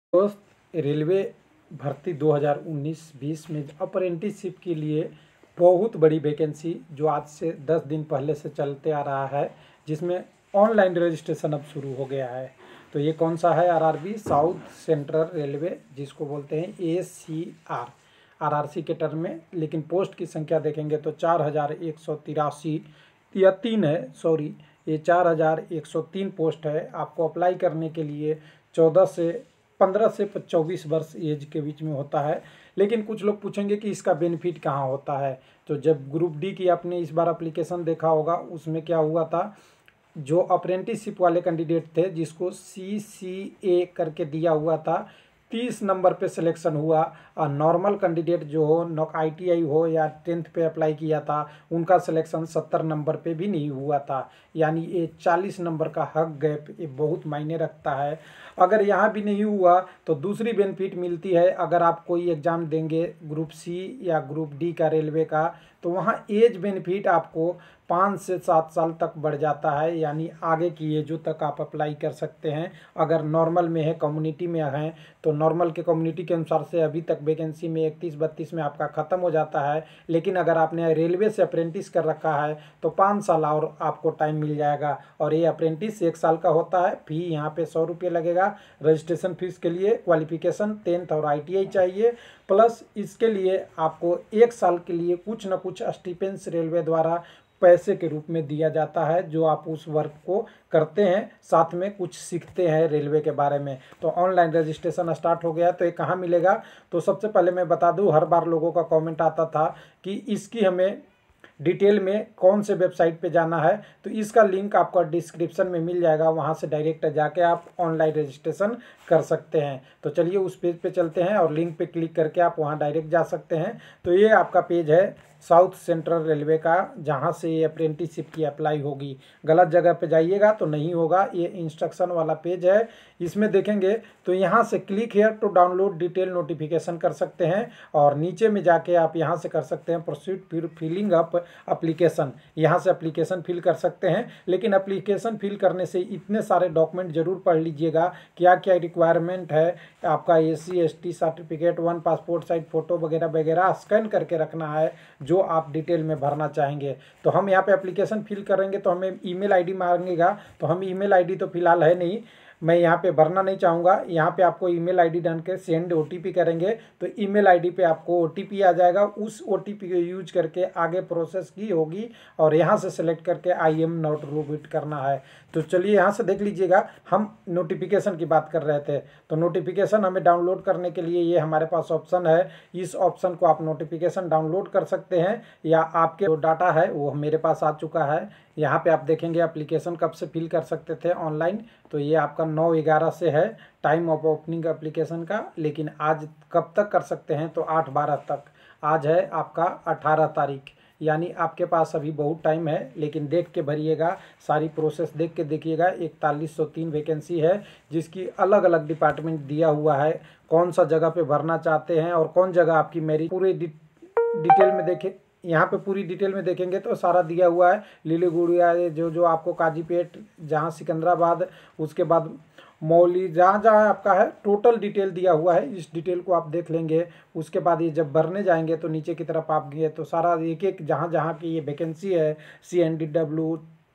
दोस्त, रेलवे भर्ती 2019-20 में अप्रेंटिसशिप के लिए बहुत बड़ी वैकेंसी जो आज से 10 दिन पहले से चलते आ रहा है, जिसमें ऑनलाइन रजिस्ट्रेशन अब शुरू हो गया है। तो ये कौन सा है? आरआरबी साउथ सेंट्रल रेलवे, जिसको बोलते हैं एससीआर, आरआरसी के टर्म में। लेकिन पोस्ट की संख्या देखेंगे तो 4183 या 3 है, सॉरी, ये 4103 पोस्ट है। आपको अप्लाई करने के लिए 15 से 24 वर्ष एज के बीच में होता है। लेकिन कुछ लोग पूछेंगे कि इसका बेनिफिट कहाँ होता है। तो जब ग्रुप डी की आपने इस बार एप्लीकेशन देखा होगा, उसमें क्या हुआ था, जो अप्रेंटिसशिप वाले कैंडिडेट थे जिसको CCA करके दिया हुआ था, 30 नंबर पे सिलेक्शन हुआ। और नॉर्मल कैंडिडेट जो हो, ITI हो या 10th पे अप्लाई किया था, उनका सिलेक्शन 70 नंबर पे भी नहीं हुआ था। यानी ये 40 नंबर का हक गैप ये बहुत मायने रखता है। अगर यहाँ भी नहीं हुआ तो दूसरी बेनिफिट मिलती है। अगर आप कोई एग्ज़ाम देंगे ग्रुप सी या ग्रुप डी का रेलवे का, तो वहाँ एज बेनिफिट आपको 5 से 7 साल तक बढ़ जाता है। यानी आगे की एजों तक आप अप्लाई कर सकते हैं। अगर नॉर्मल में है, कम्युनिटी में हैं, तो नॉर्मल के कम्युनिटी के अनुसार से अभी तक वैकेंसी में 31-32 में आपका ख़त्म हो जाता है। लेकिन अगर आपने रेलवे से अप्रेंटिस कर रखा है तो 5 साल और आपको टाइम मिल जाएगा। और ये अप्रेंटिस 1 साल का होता है। फी यहाँ पे 100 रुपये लगेगा। रजिस्ट्रेशन फीस के लिए क्वालिफिकेशन 10th और ITI चाहिए। प्लस इसके लिए आपको 1 साल के लिए कुछ न कुछ स्टिपेंस रेलवे द्वारा पैसे के रूप में दिया जाता है, जो आप उस वर्क को करते हैं, साथ में कुछ सीखते हैं रेलवे के बारे में। तो ऑनलाइन रजिस्ट्रेशन स्टार्ट हो गया। तो ये कहाँ मिलेगा? तो सबसे पहले मैं बता दूं, हर बार लोगों का कमेंट आता था कि इसकी हमें डिटेल में कौन से वेबसाइट पे जाना है। तो इसका लिंक आपको डिस्क्रिप्शन में मिल जाएगा, वहाँ से डायरेक्ट जाके आप ऑनलाइन रजिस्ट्रेशन कर सकते हैं। तो चलिए उस पेज पे चलते हैं और लिंक पे क्लिक करके आप वहाँ डायरेक्ट जा सकते हैं। तो ये आपका पेज है साउथ सेंट्रल रेलवे का, जहाँ से ये अप्रेंटिसशिप की अप्लाई होगी। गलत जगह पे जाइएगा तो नहीं होगा। ये इंस्ट्रक्शन वाला पेज है। इसमें देखेंगे तो यहाँ से click here to download detail notification कर सकते हैं, और नीचे में जाके आप यहाँ से कर सकते हैं प्रोसीड फिलिंग अप एप्लीकेशन। यहाँ से एप्लीकेशन फिल कर सकते हैं। लेकिन एप्लीकेशन फिल करने से इतने सारे डॉक्यूमेंट जरूर पढ़ लीजिएगा, क्या क्या रिक्वायरमेंट है। आपका SC ST certificate, 1 passport size photo वगैरह वगैरह स्कैन करके रखना है, जो आप डिटेल में भरना चाहेंगे। तो हम यहाँ पे एप्लीकेशन फिल करेंगे तो हमें ईमेल आईडी मांगेगा। तो हम ईमेल आईडी तो फिलहाल है नहीं, मैं यहाँ पे भरना नहीं चाहूँगा। यहाँ पे आपको ईमेल आईडी डाल के सेंड OTP करेंगे तो ईमेल आईडी पे आपको OTP आ जाएगा। उस OTP को यूज करके आगे प्रोसेस की होगी, और यहाँ से सेलेक्ट करके I am not robot करना है। तो चलिए यहाँ से देख लीजिएगा, हम नोटिफिकेशन की बात कर रहे थे। तो नोटिफिकेशन हमें डाउनलोड करने के लिए ये हमारे पास ऑप्शन है। इस ऑप्शन को आप नोटिफिकेशन डाउनलोड कर सकते हैं, या आपके जो डाटा है वो मेरे पास आ चुका है। यहाँ पे आप देखेंगे एप्लीकेशन कब से फिल कर सकते थे ऑनलाइन। तो ये आपका 9/11 से है टाइम ऑफ ओपनिंग एप्लीकेशन का। लेकिन आज कब तक कर सकते हैं? तो 8/12 तक। आज है आपका 18 तारीख, यानी आपके पास अभी बहुत टाइम है। लेकिन देख के भरिएगा, सारी प्रोसेस देख के देखिएगा। 4103 वैकेंसी है, जिसकी अलग अलग डिपार्टमेंट दिया हुआ है, कौन सा जगह पे भरना चाहते हैं और कौन जगह आपकी मेरिट। पूरी डिटेल में देखें, यहाँ पे पूरी डिटेल में देखेंगे तो सारा दिया हुआ है। लीलीगुड़िया जो आपको काजीपेट, जहाँ सिकंदराबाद, उसके बाद मौली, जहाँ जहाँ आपका है, टोटल डिटेल दिया हुआ है। इस डिटेल को आप देख लेंगे। उसके बाद ये जब भरने जाएंगे तो नीचे की तरफ आप गए तो सारा एक एक जहाँ जहाँ की ये वैकेंसी है, CNDW,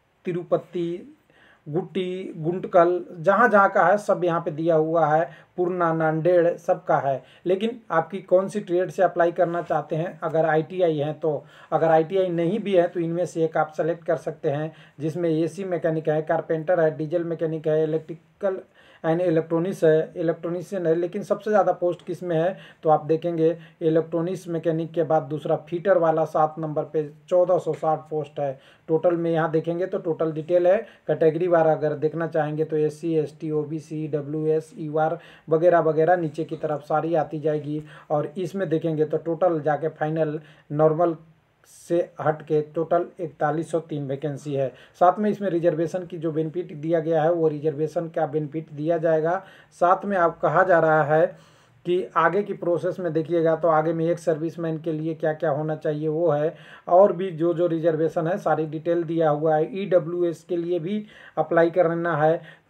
तिरुपति, गुट्टी, गुंटकल, जहाँ जहाँ का है सब यहाँ पे दिया हुआ है। पूर्णा, नांदेड़, सब का है। लेकिन आपकी कौन सी ट्रेड से अप्लाई करना चाहते हैं, अगर ITI हैं तो। अगर ITI नहीं भी है तो इनमें से एक आप सेलेक्ट कर सकते हैं, जिसमें AC मैकेनिक है, कारपेंटर है, डीजल मैकेनिक है, इलेक्ट्रिकल एंड इलेक्ट्रॉनिशियन है। लेकिन सबसे ज़्यादा पोस्ट किस में है? तो आप देखेंगे इलेक्ट्रॉनिक्स मैकेनिक के बाद दूसरा फीटर वाला 7 नंबर पे 1460 पोस्ट है टोटल में। यहाँ देखेंगे तो टोटल डिटेल है। कैटेगरी वार अगर देखना चाहेंगे तो SC ST OBC WS ER वगैरह वगैरह नीचे की तरफ सारी आती जाएगी। और इसमें देखेंगे तो टोटल जाके फाइनल नॉर्मल से हट के टोटल 4103 वैकेंसी है। साथ में इसमें रिजर्वेशन की जो बेनिफिट दिया गया है, वो रिजर्वेशन का बेनिफिट दिया जाएगा। साथ में आप कहा जा रहा है कि आगे की प्रोसेस में देखिएगा तो आगे में एक सर्विसमैन के लिए क्या क्या होना चाहिए वो है, और भी जो जो रिजर्वेशन है सारी डिटेल दिया हुआ है। EWS के लिए भी अप्लाई करना है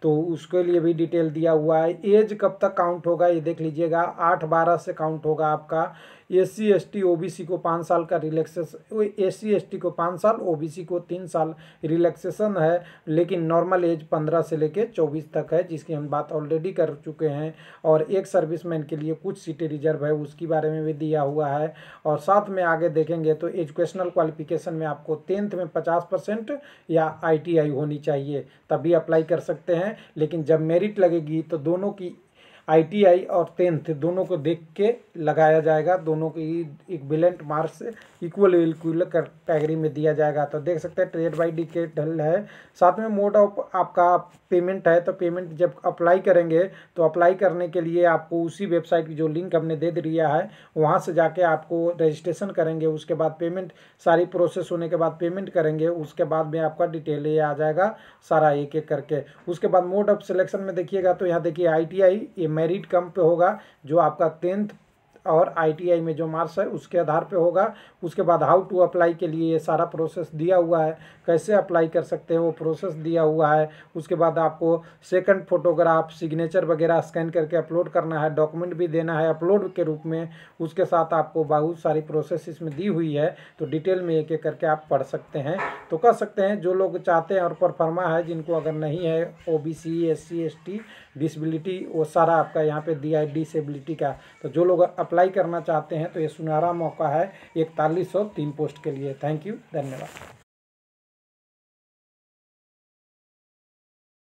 तो उसके लिए भी डिटेल दिया हुआ है। एज कब तक काउंट होगा ये देख लीजिएगा, 8/12 से काउंट होगा आपका। SC ST OBC को 5 साल का रिलैक्सेशन, SC ST को 5 साल, OBC को 3 साल रिलैक्सेशन है, लेकिन नॉर्मल एज 15 से लेके 24 तक है, जिसकी हम बात ऑलरेडी कर चुके हैं। और एक सर्विसमैन के लिए कुछ सीटें रिजर्व है, उसके बारे में भी दिया हुआ है। और साथ में आगे देखेंगे तो एजुकेशनल क्वालिफिकेशन में आपको 10th में 50% या ITI होनी चाहिए, तभी अप्लाई कर सकते हैं। लेकिन जब मेरिट लगेगी तो दोनों की ITI और 10th दोनों को देख के लगाया जाएगा, दोनों की इक्विवेलेंट मार्क्स इक्वल कैटेगरी में दिया जाएगा। तो देख सकते हैं ट्रेड बाई डिकेडल है। साथ में मोड ऑफ आपका पेमेंट है, तो पेमेंट जब अप्लाई करेंगे तो अप्लाई करने के लिए आपको उसी वेबसाइट की जो लिंक हमने दे दिया है वहाँ से जाके आपको रजिस्ट्रेशन करेंगे, उसके बाद पेमेंट सारी प्रोसेस होने के बाद पेमेंट करेंगे, उसके बाद में आपका डिटेल ये आ जाएगा सारा एक एक करके। उसके बाद मोड ऑफ सिलेक्शन में देखिएगा तो यहाँ देखिए ITI ये मेरिट कम पे होगा, जो आपका 10th और ITI में जो मार्क्स है उसके आधार पे होगा। उसके बाद हाउ टू अप्लाई के लिए ये सारा प्रोसेस दिया हुआ है, कैसे अप्लाई कर सकते हैं वो प्रोसेस दिया हुआ है। उसके बाद आपको सेकंड फोटोग्राफ, सिग्नेचर वगैरह स्कैन करके अपलोड करना है, डॉक्यूमेंट भी देना है अपलोड के रूप में। उसके साथ आपको बहुत सारी प्रोसेस इसमें दी हुई है, तो डिटेल में एक एक करके आप पढ़ सकते हैं। तो कह सकते हैं जो लोग चाहते हैं और परफॉर्मा है, जिनको अगर नहीं है OBC SC ST डिसेबिलिटी, वो सारा आपका यहाँ पे दिया है डिसेबिलिटी का। तो जो लोग अप्लाई करना चाहते हैं तो ये सुनहरा मौका है 4103 पोस्ट के लिए। थैंक यू, धन्यवाद।